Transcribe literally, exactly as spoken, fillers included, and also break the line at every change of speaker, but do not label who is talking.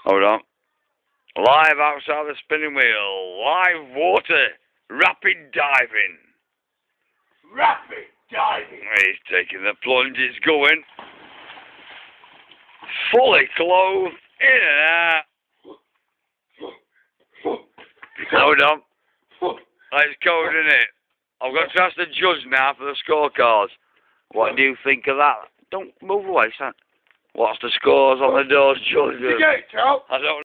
Hold on. Live outside the spinning wheel. Live water. Rapid diving.
Rapid diving.
He's taking the plunge. It's going. Fully clothed. In and out. Hold on. Let's go, in it. I've got to ask the judge now for the scorecards. What do you think of that? Don't move away, son. What's the scores on the doors, judge?
You get it, Charles?
I don't